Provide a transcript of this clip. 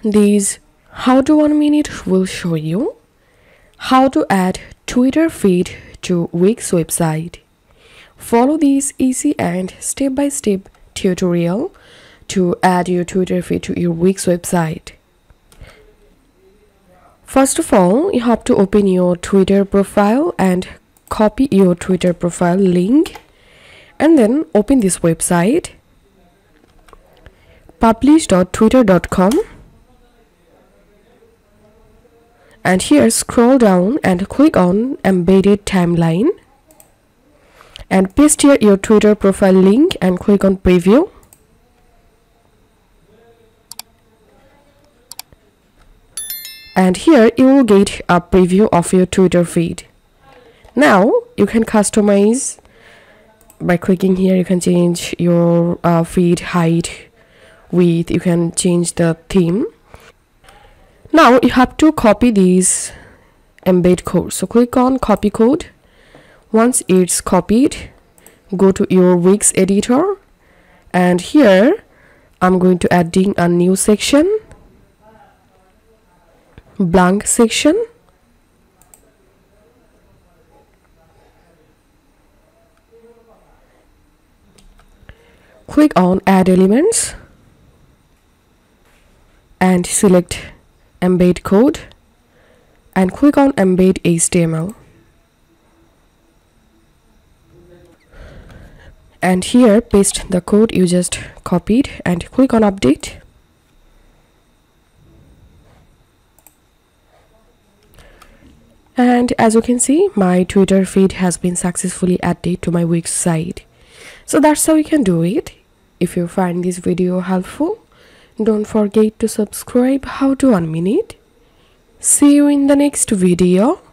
These how to 1 minute will show you how to add Twitter feed to Wix website. Follow this easy and step-by-step tutorial to add your Twitter feed to your Wix website. First of all, you have to open your Twitter profile and copy your Twitter profile link, and then open this website publish.twitter.com, and here scroll down and click on embedded timeline and paste here your Twitter profile link and click on preview. And here you will get a preview of your Twitter feed. Now you can customize by clicking here. You can change your feed height, width, you can change the theme. Now you have to copy these embed code, so click on copy code. Once it's copied, go to your Wix editor, and here I'm going to adding a new section, blank section. Click on add elements and select embed code and click on embed HTML, and here paste the code you just copied and click on update. And as you can see, my Twitter feed has been successfully added to my Wix site. So that's how you can do it. If you find this video helpful, don't forget to subscribe how to 1 minute. See you in the next video.